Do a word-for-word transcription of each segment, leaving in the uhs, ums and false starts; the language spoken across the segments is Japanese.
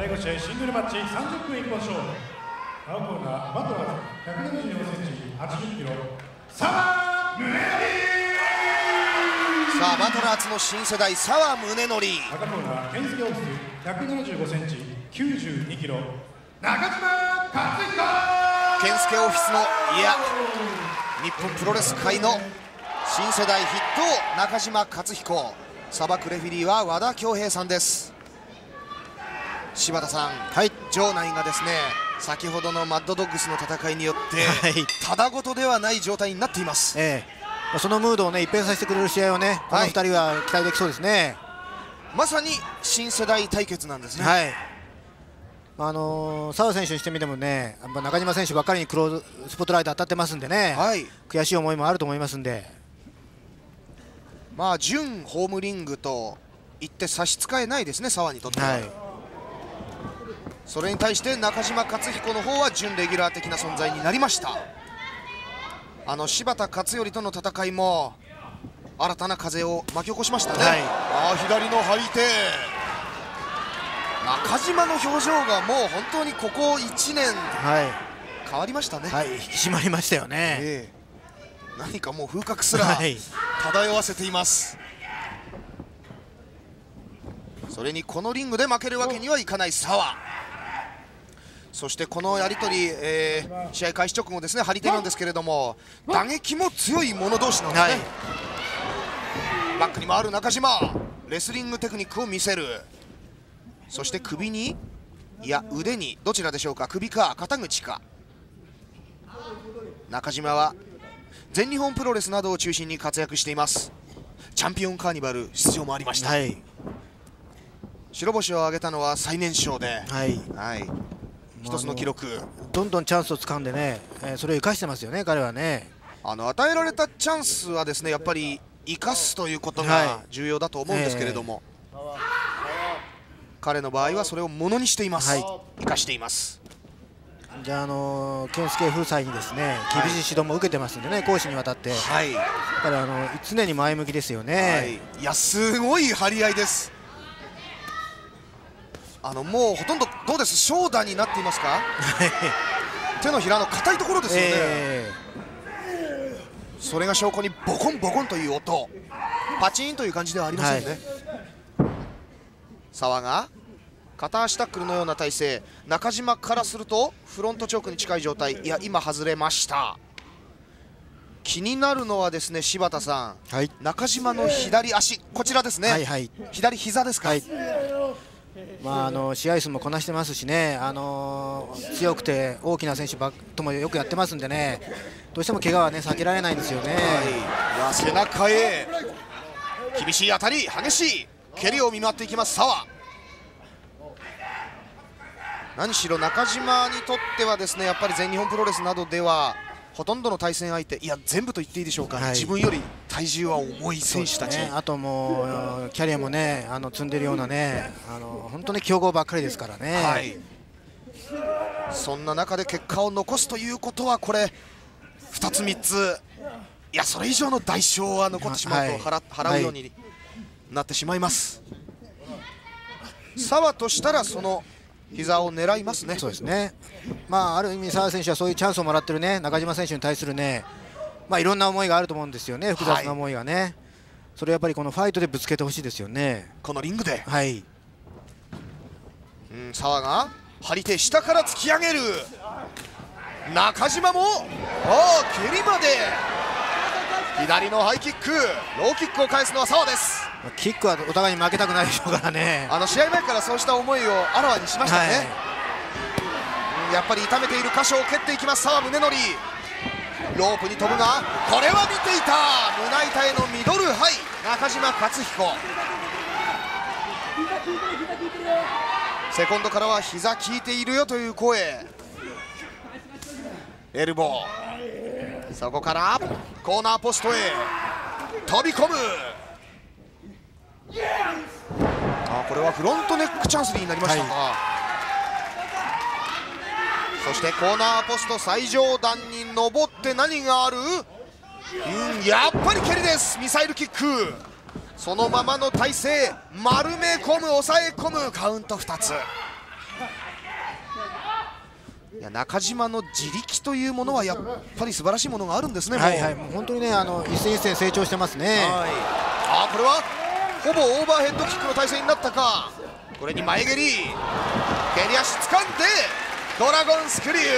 だいご試合シングルマッチさんじゅっぷん一本勝負。青コーナーバトラーズひゃくななじゅうよんセンチはちじゅっキロ澤宗則。 さあバトラーズの新世代澤宗則。 赤コーナー健介オフィスひゃくななじゅうごセンチきゅうじゅうにキロ中島克彦。 健介オフィスのいや日本プロレス界の新世代筆頭中島克彦。さばくレフェリーは和田恭平さんです。柴田さん、はい、場内がですね先ほどのマッドドッグスの戦いによって、はい、ただごとではない状態になっています、 ええ、そのムードをね一変させてくれる試合をね、このふたりは期待できそうですね。 まさに新世代対決なんですね。 はい、あのー、澤選手にしてみてもね、やっぱ中島選手ばっかりにクローズスポットライト当たってますんでね、はい、悔しい思いもあると思いますんで、 まあ準ホームリングと言って差し支えないですね、澤にとっては。はい、それに対して中島克彦の方は準レギュラー的な存在になりました。あの柴田勝頼との戦いも新たな風を巻き起こしましたね。はい、ああ左の張り手、中島の表情がもう本当にここいちねん、はい、変わりましたね。 はい、引き締まりましたよね。 えー、何かもう風格すら漂わせています。それにこのリングで負けるわけにはいかない澤。そしてこのやり取り、えー、試合開始直後ですね、張り手なんですけれども打撃も強い者同士なんですね。はい、バックに回る中島、レスリングテクニックを見せる。そして首に、いや腕に、どちらでしょうか、首か肩口か。中島は全日本プロレスなどを中心に活躍しています。チャンピオンカーニバル出場もありました。はい、白星を挙げたのは最年少で、はい、はい、一つの記録、 どんどんチャンスをつかんでね、えー、それを生かしてますよね、彼はね。 あの与えられたチャンスはですねやっぱり生かすということが重要だと思うんですけれども、はい、えー、彼の場合はそれをものにしています。はい、生かしています。 じゃあ、あのー、健介夫妻にですね厳しい指導も受けてますんでね、講師にわたって、はい、だからあの常に前向きですよね。はい、 いやすごい張り合いです。あのもうほとんどどうです、長打になっていますか手のひらの硬いところですよね。えー、それが証拠にボコンボコンという音、パチンという感じではありませんね。はい、澤が片足タックルのような体勢、中島からするとフロントチョークに近い状態、いや今外れました。気になるのはですね柴田さん、はい、中島の左足、こちらですね、はい、はい、左膝ですか。はい、 まあ、あの試合数もこなしてますしね、あのー、強くて大きな選手ばともよくやってますんでね、どうしても怪我はね避けられないんですよね。 はい、背中へ厳しい当たり、激しい蹴りを見舞っていきます澤。何しろ中島にとってはですねやっぱり全日本プロレスなどではほとんどの対戦相手、いや全部と言っていいでしょうか、はい、自分より体重は重い選手たち、ね、 あともうキャリアもねあの積んでるようなね、あの本当に強豪ばっかりですからね。はい、 そんな中で結果を残すということはこれふたつみっつ、いやそれ以上の代償は残ってしまうと 払,、はい、払うようになってしまいます。澤としたらその膝を狙いますね。 そうですね。まあある意味澤選手はそういうチャンスをもらってるね中島選手に対するね、まあいろんな思いがあると思うんですよね、複雑な思いがね。はい、それやっぱりこのファイトでぶつけてほしいですよね。 このリングで。はい。 うん、澤が張り手下から突き上げる。中島も、ああ蹴りまで。左のハイキック、ローキックを返すのは澤です。 キックはお互いに負けたくないでしょうからね。 あの試合前からそうした思いをあらわにしましたね。はい、やっぱり痛めている箇所を蹴っていきます澤宗則。ロープに飛ぶがこれは見ていた、胸板へのミドルハイ、中島克彦。セコンドからは膝効いているよという声。エルボー、そこからコーナーポストへ飛び込む。あ、これはフロントネックチャンスになりましたが、はい、そしてコーナーポスト最上段に登って何がある？うん、やっぱり蹴りです。ミサイルキック、そのままの体勢丸め込む、抑え込む、カウントふたつ。 いや中島の自力というものはやっぱり素晴らしいものがあるんですね。 はいはい、もう本当にね、あの一戦一戦成長してますね。 はい、あこれはほぼオーバーヘッドキックの体勢になったか。これに前蹴り、蹴り足掴んでドラゴンスクリュー。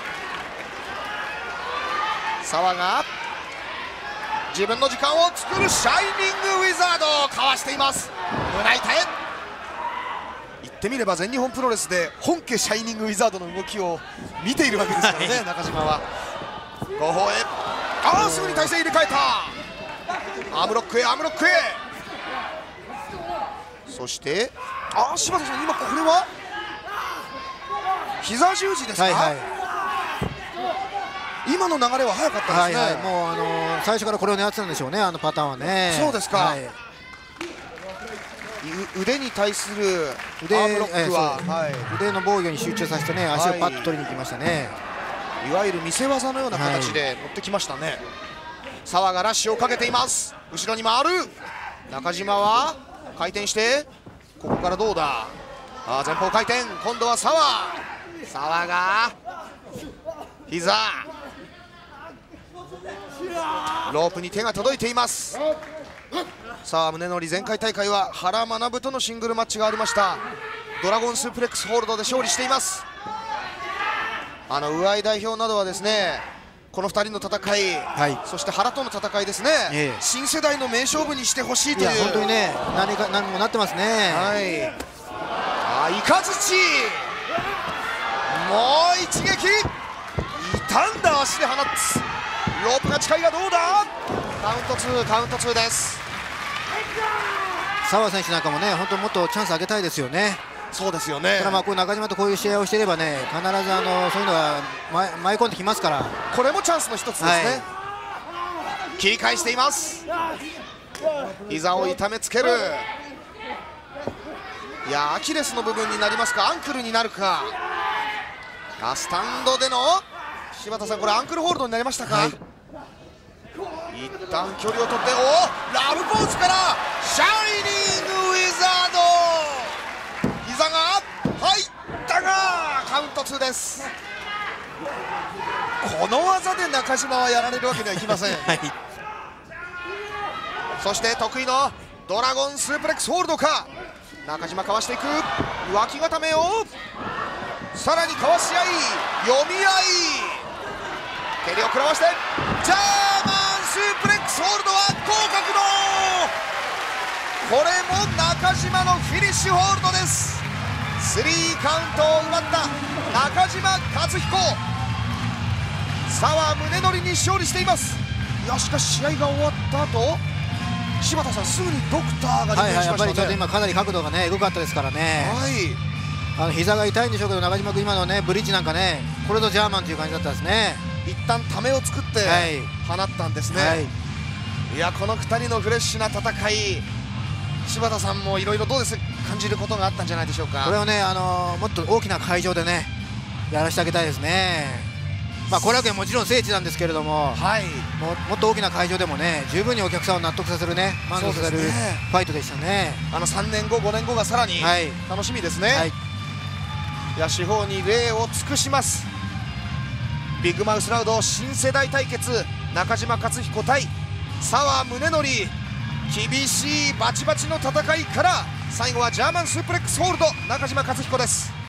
澤が自分の時間を作るシャイニングウィザードをかわしています。胸板へ。言ってみれば全日本プロレスで本家シャイニングウィザードの動きを見ているわけですからね、はい、中島は。後方へ、ああすぐに体勢入れ替えた。アームロックへ、アームロックへ。そしてああ柴田さん、今これは膝十字ですか。はいはい、今の流れは早かったですね。はいはい、 もう、あのー、最初からこれを狙ってたんでしょうね、あのパターンはね。 そうですか。はい、腕に対する腕、アームロックは、 えーはい、腕の防御に集中させてね、足をパッと取りに行きましたね。 はい、いわゆる見せ技のような形で持ってきましたね。はい、澤がラッシュをかけています。後ろに回る。中島は回転して、ここからどうだ。あ前方回転、今度は澤。澤が膝、ロープに手が届いています。さあ宗則、前回大会は原学とのシングルマッチがありました。ドラゴンスープレックスホールドで勝利しています。あの宇合代表などはですね、このふたりの戦い、はい、そして原との戦いですね、ええ、新世代の名勝負にしてほしいという。 いや本当にね、何か何もなってますね。 はい、あイカズチ、もう一撃、傷んだ足で放つ。ロープが近いがどうだ。カウントツー、カウントツーです。 澤選手なんかもね、本当もっとチャンスあげたいですよね。 そうですよね。 ただまあこう中島とこういう試合をしていればね、必ずあのそういうのが舞い込んできますから、 これもチャンスの一つですね。はい、切り返しています。膝を痛めつける。いやアキレスの部分になりますか、アンクルになるか。あスタンドでの柴田さん、これアンクルホールドになりましたか。はい、一旦距離を取って、おラブポーズからシャイニングウィザード。膝が入ったがカウントツーです。この技で中島はやられるわけにはいきません。はい、そして得意のドラゴンスープレックスホールドか。中島かわしていく、脇固めをさらにかわし合い、読み合い、蹴りを食らわしてジャーマンスープレックスホールドは合格の、これも中島のフィニッシュホールドです。スリーカウントを奪った中島克彦、澤宗則に勝利しています。いやしかし試合が終わった後、柴田さんすぐにドクターが離脱しましたね。はいはい、やっぱりちょっと今かなり角度がねエグかったですからね。はい、あの膝が痛いんでしょうけど、中島君今のねブリッジなんかね、これぞジャーマンという感じだったですね。 一旦ためを作って放ったんですね。はい、いやこのふたりのフレッシュな戦い、柴田さんもいろいろどうです感じることがあったんじゃないでしょうか。 これをね、あのー、もっと大きな会場でねやらせてあげたいですね。まあ後楽園もちろん聖地なんですけれども、はい、も, もっと大きな会場でもね十分にお客さんを納得させるね、満足させるファイトでしたね。 あのさんねんごごねんごがさらに楽しみですね。はい、いや四方に礼を尽くします。ビッグマウスラウド新世代対決、中島克彦対澤宗則、厳しいバチバチの戦いから最後はジャーマンスープレックスホールド中島克彦です。